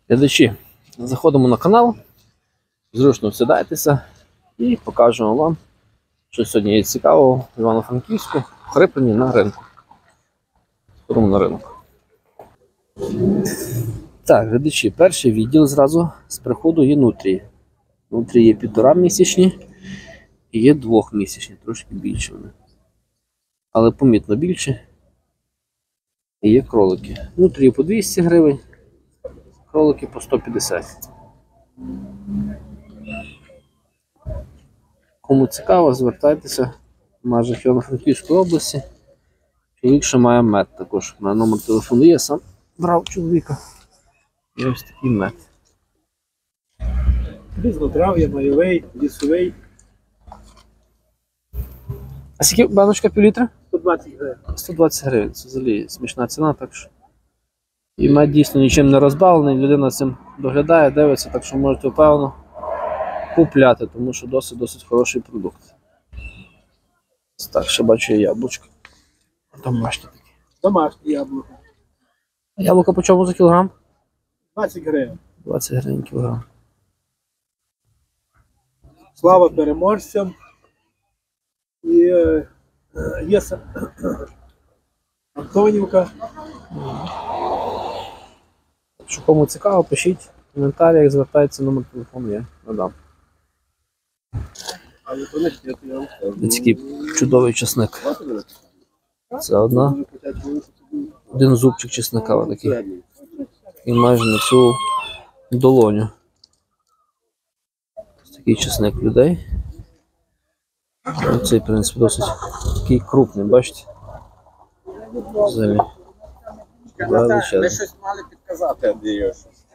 Глядачі, заходимо на канал, зручно всідайтеся і покажемо вам, що сьогодні є цікавого в Івано-Франківську, в Хриплені на ринку. Ходимо на ринок. Так, глядачі, перший відділ зразу з приходу є нутрії. Нутрії є 1,5-місячні і є 2-місячні, трошки більше вони. Але помітно більше. І є кролики. Нутрії по 200 гривень. Кролики по 150. Кому цікаво, звертайтеся в межах Івано-Франківської області. Чоловік ще має мед також. У мене номер телефону є, сам брав чоловіка. І ось такий мед. Різнотрав'я, майовий, лісовий. А скільки баночка півлітра? 120 гривень. 120 гривень. Це взагалі смішна ціна, так що. І мед дійсно нічим не розбавлений, людина цим доглядає, дивиться, так що можете впевнено купляти, тому що досить хороший продукт. Так, ще бачу є яблучко. Домашні такі. Домашні яблука. Яблука по чому за кілограм? 20 гривень. 20 гривень кілограм. Слава переможцям. І є Антонівка. Якщо кому цікаво, пишіть в коментарях, звертайтеся, номер телефону я надам. Такий чудовий чесник. Це один зубчик чесника такий. І майже на цю долоню. Ось такий чесник людей. Цей, в принципі, досить такий крупний, бачите? Взагалі. Ми щось мали підказати, Андрію.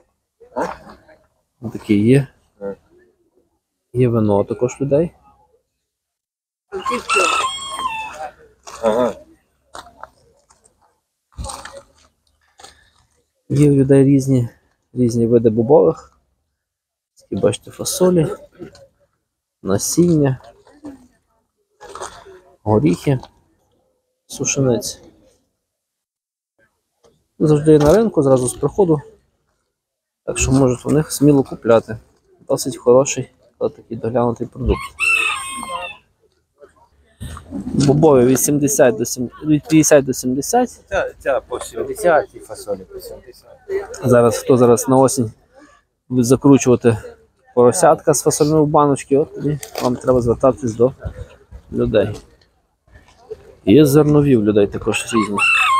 Ось такий є. Є вино також людей. Ага. Є у людей різні види бобових. Такі, бачите, фасолі, насіння, горіхи, сушениці. Завжди є на ринку, зразу з приходу. Так що можуть у них сміло купляти. Досить хороший, такий доглянутий продукт. Бобові від 50 до 70. Ця по 70 і фасолі по 70. Хто зараз на осінь буде закручувати поросятка з фасольної баночки, от тоді вам треба звертатись до людей. Є зернові в людей також різні.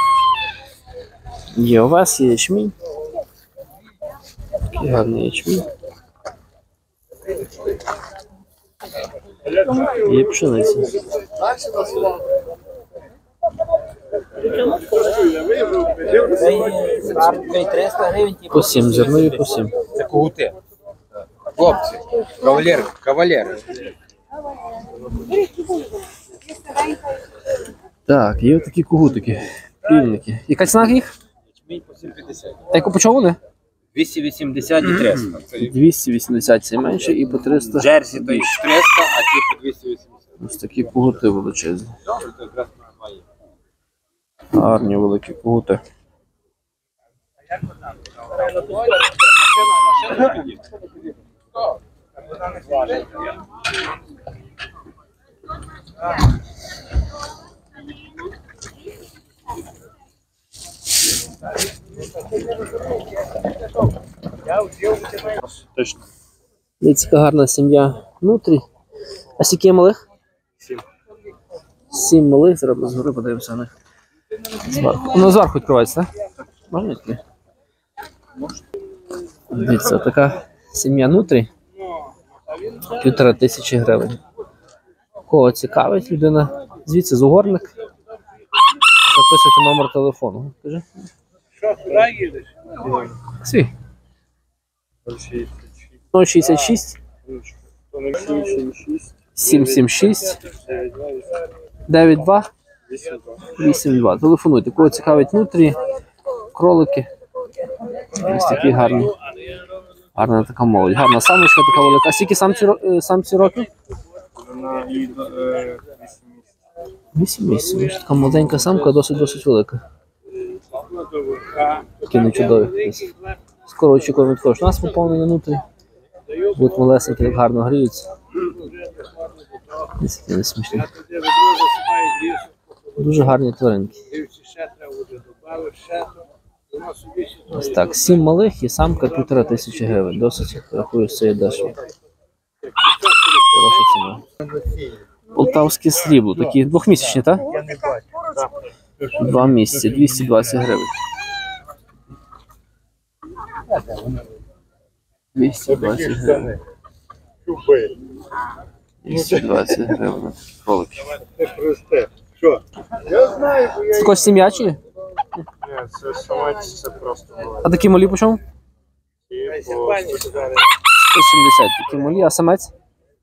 Є овес, є ячмінь. Такий гарний ячмінь. Є пшениця. По 7, зернові по 7. Це когути. Хлопці, кавалери. Так, є такі кугутики, пільники. Яка ціна їх? Ячмінь по 7,50. А яку по чому вони? 280 і 300. 280 це менше і по 300. Джерсі то і 300, а ті по 280. Ось такі кугути величезні. Добре, то якраз має. Гарні великі кугути. Точно. Дивіться, яка гарна сім'я внутрі. А скільки є малих? 7. 7 малих, зараз ми згори подивимося на них. Зверху. Воно зверху відкривається, так? Можна відкрити? Дивіться, така сім'я внутрі. 1500 гривень. Кого цікавить людина, звідси з Угорник. Записуйте номер телефону. Кажи. Що, куди їдеш? Свій. 066 776 92 82. Телефонуйте. Кого цікавить внутрі, кролики. Ось такі гарні. Гарна така молодь. Гарна самочка така велика. А скільки самці років? 8 місяців. Ось така молоденька самка, досить велика. Такі не чудові. скоро очікуємо також у нас поповнення внутрі. Будуть малесенькі, так гарно гріються. Ось такі вони смішні. Дуже гарні тваринки. Ось так, 7 малих і самка 1500 гривень. Досить, рахую, що це дешево. Хороша ціна. Полтавське срібло, такі двохмісячні, так? 2 місяці, 220 гривень. 220 гривень. 220 гривень. Кролики. Це також сім'я чи? Ні, це самець, це просто А такі малі по чому? 170. 170 такі малі, а самець?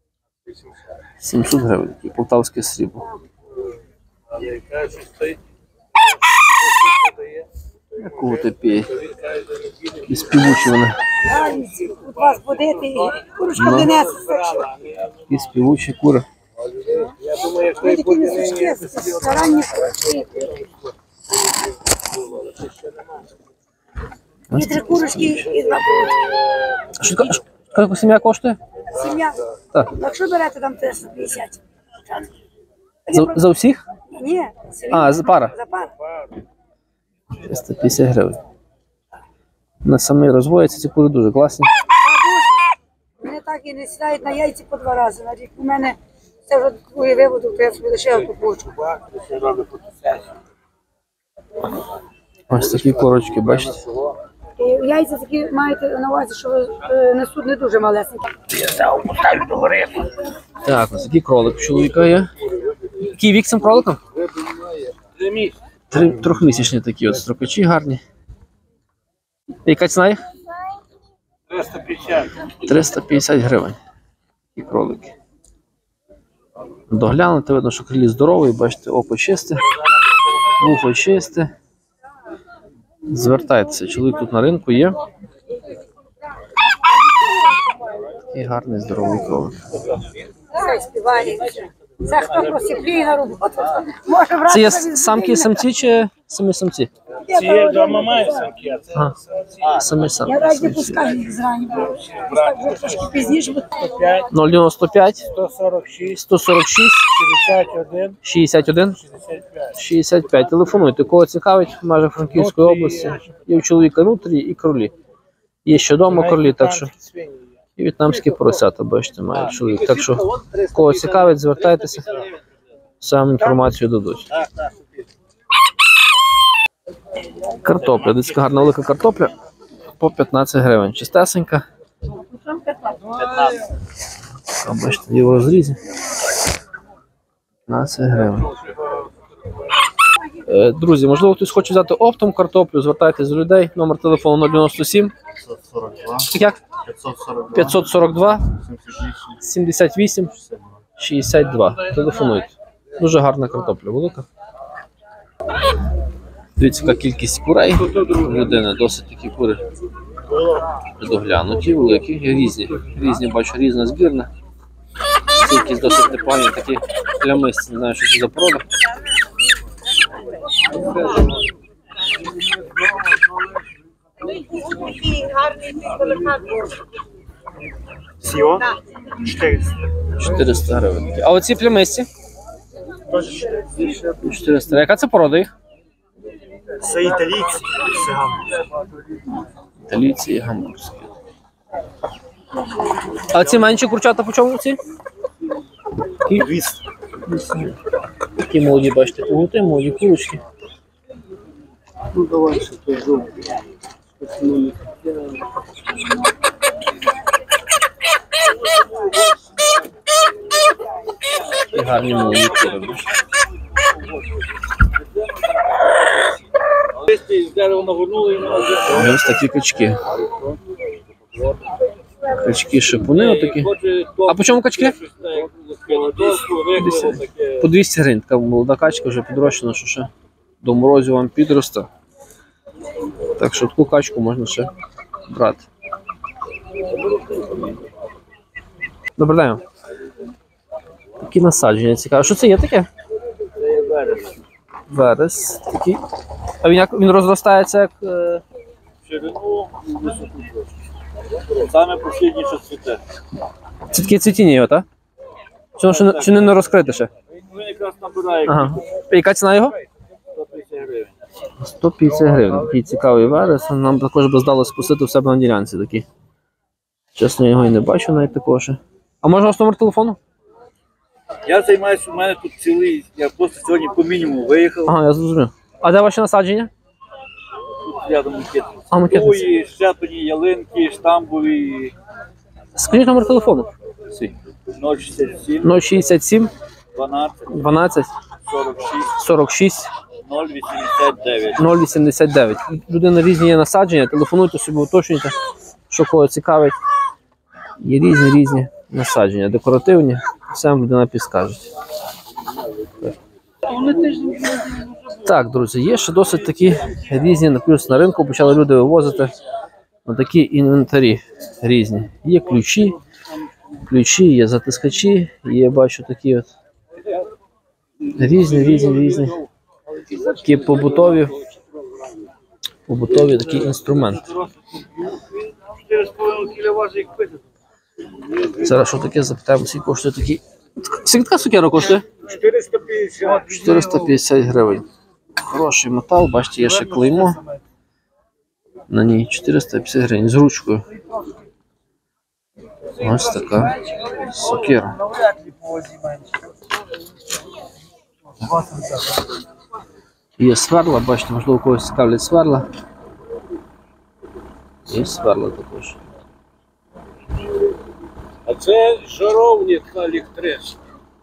700 гривень. Такі полтавське срібло. Якого тепі? І співучі вони. Тут вас будете і курочка донесе. І співучі кури. Ви такі несучки, старанні курочки. І 3 курочки, і 2 курочки. Скільки сім'я коштує? Сім'я. Так. Якщо берете, там 350. За всіх? Ні, сім'я. А, за пара. За пару. 350 гривень. На самі розводяться, ці кури дуже класні. Вони так і не сідають на яйці по 2 рази на рік. У мене це вже другий виводок, то я собі лишила ту курочку. Ось такі корочки, бачите? І яйця такі маєте на увазі, що несуть не дуже малесенькі. Так, ось такий кролик у чоловіка є. Який вік цим кроликом? 3 місяці. 3-місячні такі от строкачі гарні. Яка ціна їх? 350. 350 гривень. Такі кролики. Доглянути, видно, що крилі здоровий, бачите, око чисте, вухо чисте. Звертайтеся, чоловік тут на ринку є. І гарний здоровий кролик. Це співає. Це хто просіплює на роботу. Може брати. Це є самки і самці чи самі самці? Ці є дома має самки, а це А, самі самці. Я навіть не пускаю їх зрані, бо так вже трошки пізніше. 5, 095 146, 146 61, 61 65. 65. Телефонуйте, кого цікавить, в межах Франківської області. Є у чоловіка нутрі і кролі. Є ще вдома кролі, так що і в'єтнамські поросята, бачите, має чоловік. Так що, кого цікавить, звертайтеся, сам інформацію дадуть. Картопля, десь така гарна велика картопля по 15 гривень. Чистесенька. А, бачите, є в розрізі. 15 гривень. Друзі, можливо, хтось хоче взяти оптом картоплю, звертайтесь до людей. Номер телефону 097 як? 542 78 62. Телефонуйте. Дуже гарна картопля, велика. Дивіться, яка кількість курей у людини, досить такі кури доглянуті, великі, різні. Різні, бачу, різна збірна. Кількість досить непогані, такі плямисті, не знаю, що це за порода. Сіо? 400. 400 гривень. А оці плямисті? 400. Яка це порода їх? Це італійці, це гамбург. Італійці і гамбурзькі. А ці менші курчата по чому ці? 200. Такі молоді, бачите, кугути, молоді курочки. Ну давай ще той жовтий. І гарні молоді кури. І ось такі качки. Качки шипуни отакі. А по чому качки? По 200 гривень. Така молода качка вже підрощена, що ще до морозів вам підросте. Так що таку качку можна ще брати. Добрий день. Такі насадження цікаві. Що це є таке? Це є верес. Верес такий. А він як він розростається як. Ширину, висоту. Саме останнє, що цвіте. Це таке цвітіння його, так? Чи не розкрите ще? Він якраз набирає Ага. Яка ціна його? 150 гривень. 150 гривень. Такий цікавий верес. Нам також би здалося спустити в себе на ділянці такі. Чесно, я його і не бачу навіть такого ще. А може ваш номер телефону? Я займаюся, у мене тут цілий, я просто сьогодні по мінімуму виїхав, Ага, я зрозумів. А де ваші насадження? тут рядом макет. А, макетниці. Туї, щеплені, ялинки, штамбові, Скажіть номер телефону. Свій. 067, 067 12, 12 46, 46 089. 089. Людина різні є насадження, телефонуйте собі, уточнюйте, що кого цікавить. Є різні насадження, декоративні, все вам людина підскаже. Так, друзі, є ще досить такі різні, наприклад, на ринку почали люди вивозити такі інвентарі різні. Є ключі, є затискачі, є, бачу, такі от різні. Такі побутові такі інструменти. 4,5 кг важить, як пити. Зараз що таке, запитаємо, скільки коштує такий. Скільки така сукера коштує? 450. 450 гривень. Хороший метал, бачите, є ще клеймо. На ній 450 гривень з ручкою. Ось така сокира. Є сверла, бачите, можливо, когось цікавлять сверла. Є сверла також. А це жаровня електрична.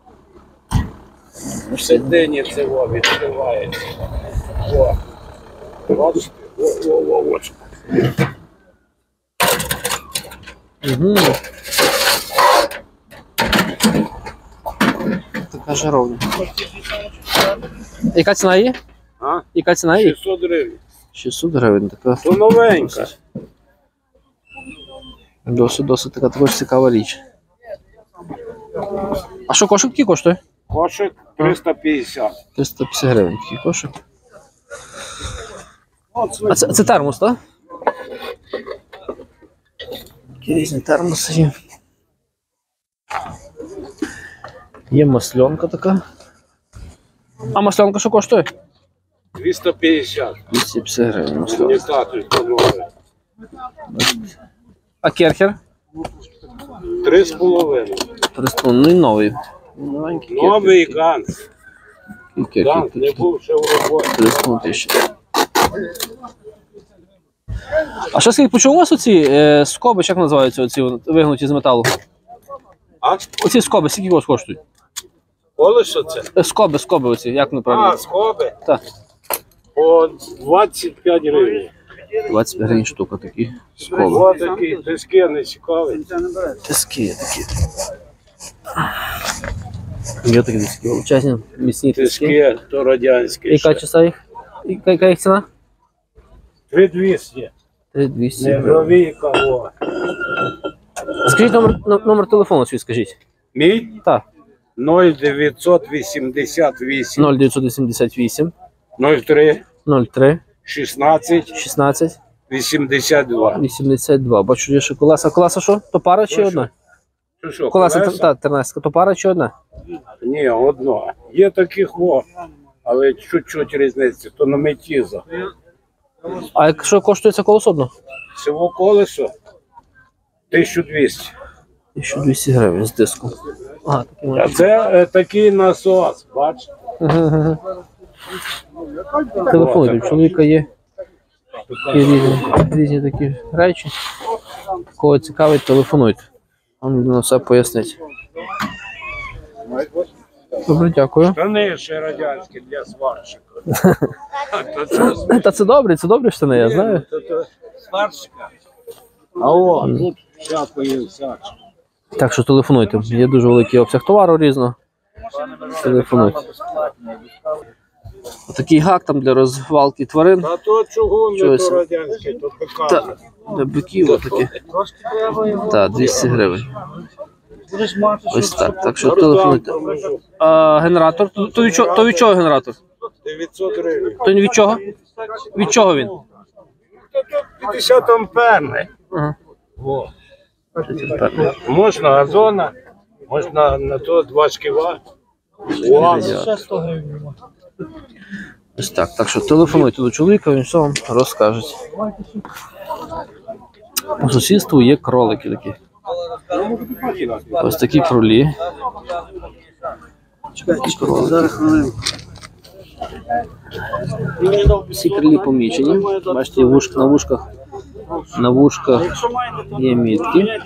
Всередині це відкривається. О. Бачите? О. Угу. Така жаровня. Яка ціна є? А? Яка ціна є? 600 гривень. 600 гривень. Така То новенька. досить така також цікава річ. А що кошик який коштує? Кошик 350. 350 гривень такий кошик. А це термос, так? Такі різні термоси є. Є масленка така. А масленка що коштує? 250. 250 гривень масленка. Унітаз установлений. А керхер? 3,5. 300, ну і новий. Новенький Новий ганс. керхер. Ганс не був ще в роботі. 300 тисяч. А що скільки почув у вас оці скоби, як називаються оці вигнуті з металу? А? Оці скоби, скільки у вас коштують? Колесо це? Скоби оці, як неправильно? А, скоби? Так. По 25 гривень. 25 гривень штука такі скоби. Ось такі диски не цікаві. Тиски такі. Є такі диски, величезні, міцні тиски. Диски то радянські. Яка ще. часа їх? Яка їх ціна? 3200. 3200 Не гривень. гровійка, о. Скажіть номер телефону свій, скажіть. Мій? Так. 0988 0988 03 03 16 16 82. 82. Бачу, є ще колеса. Колеса що? То пара чи одна? Що, Колеса колеса? та 13. То пара чи одна? Ні, одно. Є таких во, але чуть-чуть різниця, то на метіза. А якщо коштує це колесо одно? Всього колесо 1200. 1200 гривень з диском. Ага, такий А може. це такий насос, бачите? Телефонуйте, у чоловіка є такі різні такі речі. Кого цікавить, телефонуйте. Вам людина все пояснить. Добре, дякую. Штани ще радянські для сварщика. Та це добре штани, я знаю. Сварщика. А о, тут всякої всячі. Так що телефонуйте. Є дуже великий обсяг товару різного. Телефонуйте. Такий гак там для розвалки тварин. А то чого не Чогось. то радянське, то пекарня. Та, для биків отакі. Так, 200 гривень. Ось так. Так що телефонуйте. А генератор? То від чого генератор? 900 гривень. То від чого? Від чого він? 50 амперний. Ага. Во. Тепер. Можна газона, можна на то 2 шківа. Ще 100 гривень. Ось так. Так що телефонуйте до чоловіка, він все вам розкаже. По сусідству є кролики такі. Ось такі кролі. Зараз хвилинку. Всі крилі помічені. Бачите, на вушках є мітки.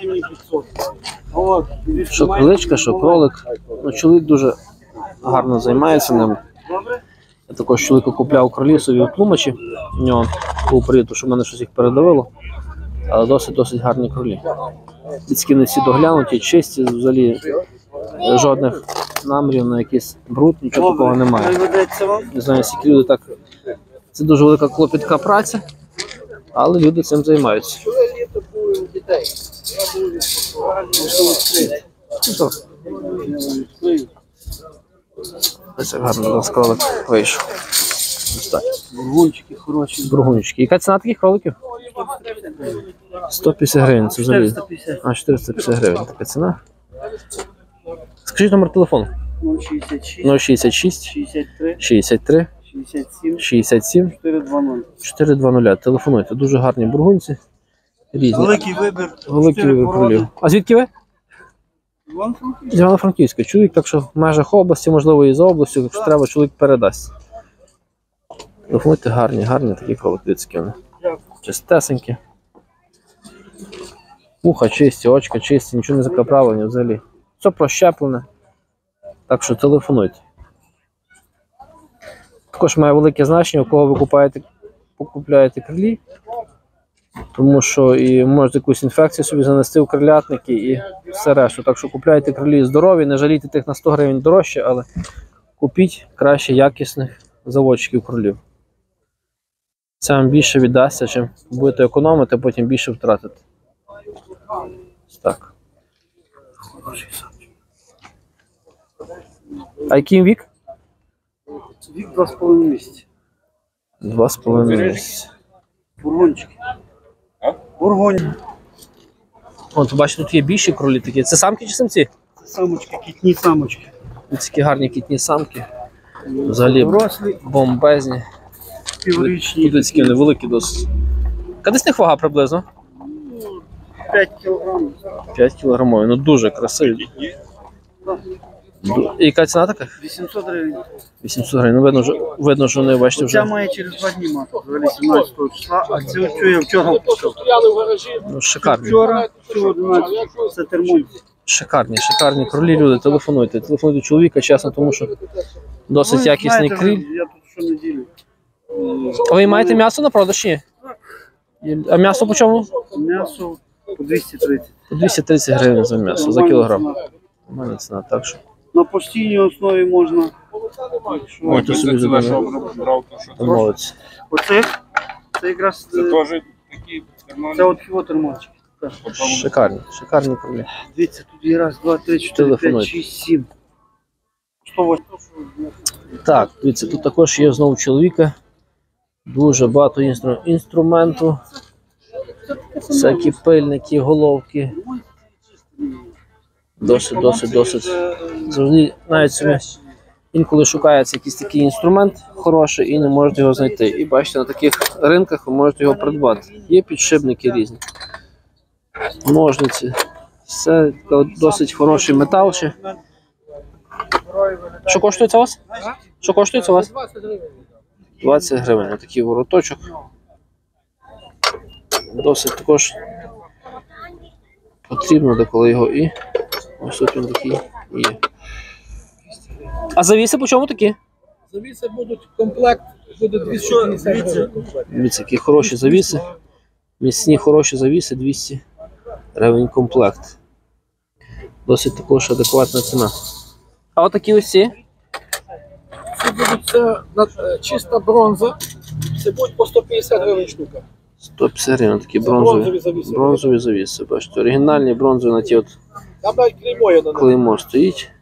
Що криличка, що кролик. Ну, чоловік дуже гарно займається ним. Я також чоловіка купляв кролі собі в Тлумачі. У нього був період, що в мене щось їх передавило. Але досить гарні кролі. Підськи не всі доглянуті, чисті, взагалі жодних намірів на якийсь бруд, нічого такого немає. Не знаю, скільки люди так. Це дуже велика клопітка праця, але люди цим займаються. Ось як гарно до кролик вийшов. Ось так. Бургунчики хороші. Бургунчики. Яка ціна таких кроликів? 150 гривень. Це взагалі. 450. А, 450 гривень така ціна. Скажіть номер телефону. 066, 066 63, 63 67, 67 420. 420. Телефонуйте. Дуже гарні бургунці. Різні. Великий вибір. Великий Чотири вибір породи. кролів. А звідки ви? З Івано-Франківська. Чоловік, так що в межах області, можливо, і за областю, якщо треба, чоловік передасть. Телефонуйте гарні такі кролики. Чистесенькі. Вуха чисті, очка чисті, нічого не закаправлені взагалі. Все прощеплене. Так що телефонуйте. Також має велике значення, у кого ви купляєте крилі, тому що і можете якусь інфекцію собі занести в крилятники і все решту. Так що купляйте крилі здорові, не жалійте тих на 100 гривень дорожче, але купіть краще якісних заводчиків кролів. Це вам більше віддасться, чим будете економити, а потім більше втратити. Ось так. А який вік? Вік 2,5 місяці. 2,5 місяці. Бургунчики. Бургунь. От, бачите, тут є більші кролі такі. Це самки чи самці? Самочки, кітні самочки. Ось такі гарні кітні самки. Взагалі Дорослі, бомбезні. піврічні. Тут такі невеликі досить. Яка десь них вага приблизно? 5 кілограмів. 5 кілограмові. Ну дуже красиві. І яка ціна така? 800 гривень. 800 гривень. Ну, видно, що вони, бачите, Ця вже має через 2 дні мати, взагалі 17 числа, а це я вчора пішов. ну, шикарні. Вчора, 11, це термонь. Шикарні кролі, люди, телефонуйте. Телефонуйте чоловіка, чесно, тому що досить якісний криль. Я тут щонеділю. А ви маєте м'ясо на продаж чи ні? А м'ясо по чому? М'ясо по 230. По 230 гривень за м'ясо, за кілограм. Нормальна ціна, так що. На постійній основі можна. Можете собі домовитися. Оце, це якраз, це от його термончик. Шикарні кролі. Дивіться, тут є раз, два, три, чотири, п'ять, Телефонуйте. 6, 7. 108. Так, дивіться, тут також є знову чоловіка. Дуже багато інструменту. Всякі пильники, головки. Досить. Завжди навіть собі інколи шукається якийсь такий інструмент хороший і не можете його знайти. І бачите, на таких ринках ви можете його придбати. Є підшипники різні. Ножниці. Все досить хороший метал ще. Що коштує це у вас? Що коштує це у вас? 20 гривень. Отакий вороточок. Досить також потрібно деколи його і ось тут він такий є. А завіси по чому такі? Завіси будуть комплект, буде 250 гривень. Дивіться, які хороші завіси. Міцні хороші завіси, 200 гривень комплект. Досить також адекватна ціна. А отакі ось ці? Це буде чиста бронза, це буде по 150 гривень штука. 150 гривень, такі бронзові завіси. бронзові завіси. Бачите, оригінальні бронзові на ті от Там навіть клеймо є на них. клеймо стоїть.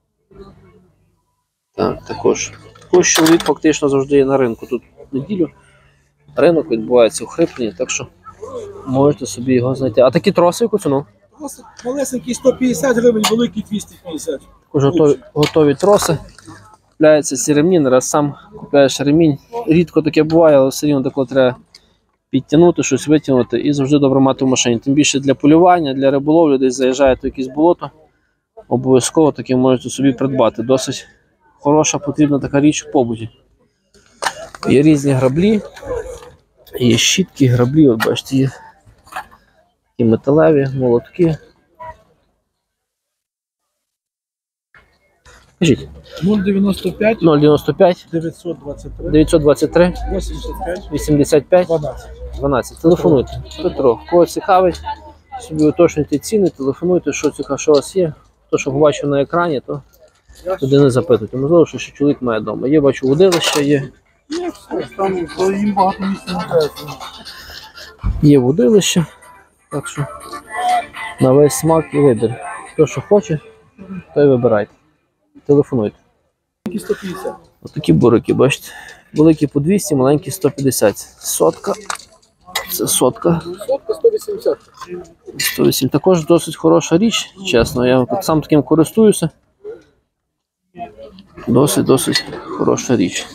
Так, також. Також чоловік фактично завжди є на ринку. Тут неділю ринок відбувається у Хриплені, так що можете собі його знайти. А такі троси яку ціну? Просто малесенький 150 гривень, великий 250. Також готові троси. Купляються ці ремні, не раз сам купляєш ремінь. Рідко таке буває, але все рівно тако треба підтягнути, щось витягнути і завжди добре мати в машині. Тим більше для полювання, для риболовлі, десь заїжджаєте в якесь болото, обов'язково таке можете собі придбати. Досить хороша, потрібна така річ в побуті. Є різні граблі, є щітки, граблі, от бачите, є і металеві, молотки. Кажіть. 0,95, 095 923, 923 85, 85 12. 12. Телефонуйте. Петро, кого цікавить, собі уточнюйте ціни, телефонуйте, що цікаво, що у вас є. То, що побачив на екрані, то туди не запитуйте. Можливо, що ще чоловік має вдома. Є, бачу, водилище є. Там їм багато місця не треба. Є водилище. Так що на весь смак і вибір. Хто що хоче, то й вибирайте. Телефонуйте. 150. Ось такі бурики, бачите. Великі по 200, маленькі 150. Сотка. Це сотка. Сотка 180. 108. Також досить хороша річ, чесно. Я от сам таким користуюся. Досить хороша річ.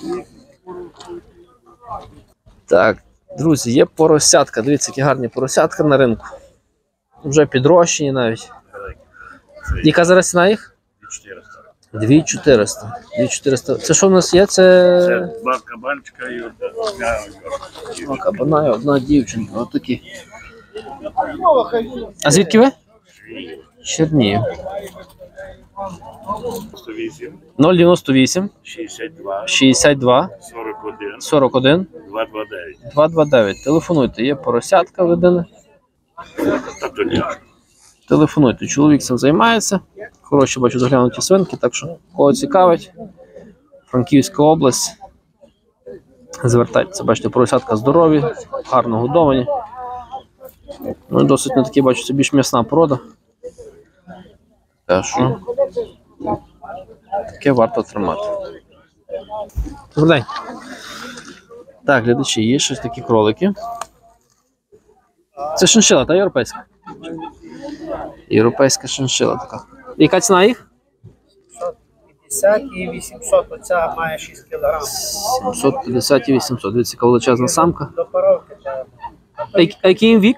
Так, друзі, є поросятка. Дивіться, які гарні поросятка на ринку. Вже підрощені навіть. Яка зараз ціна їх? 2400. 2400. Це що в нас є? Це Два кабанчика і одна. два кабана і одна дівчинка. Ось такі. А звідки ви? Чернігів. 098 62, 62 41, 41 229. 229. Телефонуйте, є поросятка ведене. Телефонуйте, чоловік цим займається. Хороші, бачу, доглянуті свинки, так що кого цікавить. Франківська область. Звертайтеся, бачите, поросятка здорові, гарно годовані. Ну, досить не такі, бачу, це більш м'ясна порода. Так що таке варто тримати. Добрий день. Так, глядачі, є щось такі кролики. Це шиншила, та європейська? Європейська шиншила така. Яка ціна їх? 50 і 800, оця має 6 кг. 750 і 800. Дивіться, яка величезна самка. До паровки треба. А який їм вік?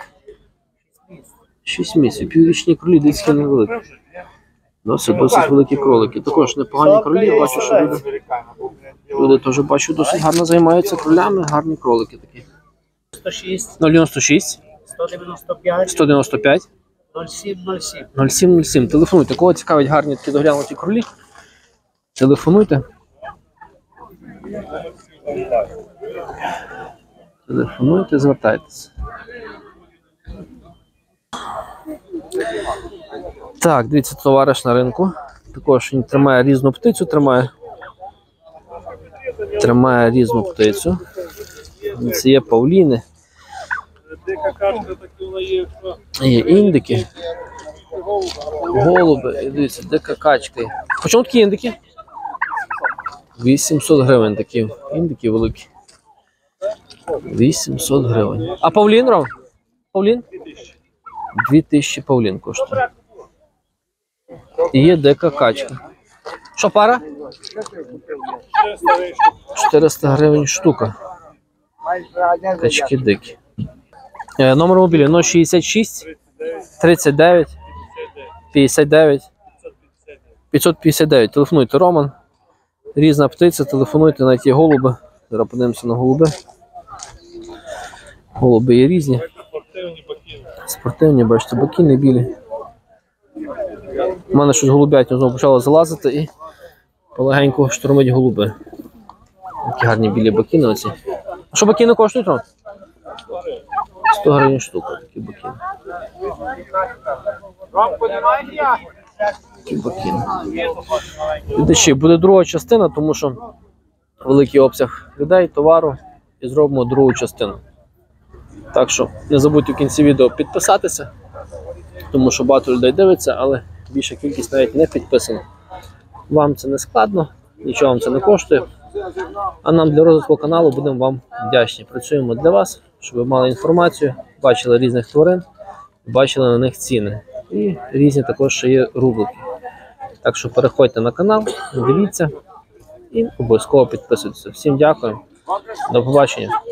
6 місяців. Піврічні кролі, дивіться, які невеликі. Досить великі кролики. Також непогані кролі. Я бачу, що люди теж бачу, досить гарно займаються кролями. Гарні кролики такі. 106, 096 195, 195 0707. 0707. Телефонуйте. Кого цікавить гарні такі доглянуті кролі? Телефонуйте. Телефонуйте, звертайтеся. Так, дивіться, товариш на ринку. Також він тримає різну птицю, тримає різну птицю. Це є павліни. Є індики. Голуби. І дивіться, дика качка. По чому такі індики? 800 гривень такі. Індики великі. 800 гривень. А павлін, Ром? Павлін? 2000 павлін коштує. І є дика качка. Що пара? 400 гривень штука. Качки дикі. Номер мобілі 066 39 59 559. Телефонуйте, Роман. Різна птиця, телефонуйте, навіть є голуби. Зараз подивимося на голуби. Голуби є різні. Спортивні, бачите, бакіни білі. У мене щось голубятня знову почало залазити і полегенько штурмить голуби. Такі гарні білі бакіни оці. А що бакіни коштують, Ром? 100 гривень штука, такі бакіни. Такі бакіни. Глядачі, буде друга частина, тому що великий обсяг людей, товару, і зробимо другу частину. Так що не забудьте в кінці відео підписатися, тому що багато людей дивиться, але більша кількість навіть не підписана. Вам це не складно, нічого вам це не коштує. А нам для розвитку каналу будемо вам вдячні. Працюємо для вас. щоб ви мали інформацію, бачили різних тварин, бачили на них ціни. І різні також ще є рубрики. Так що переходьте на канал, дивіться і обов'язково підписуйтесь. Всім дякую, до побачення.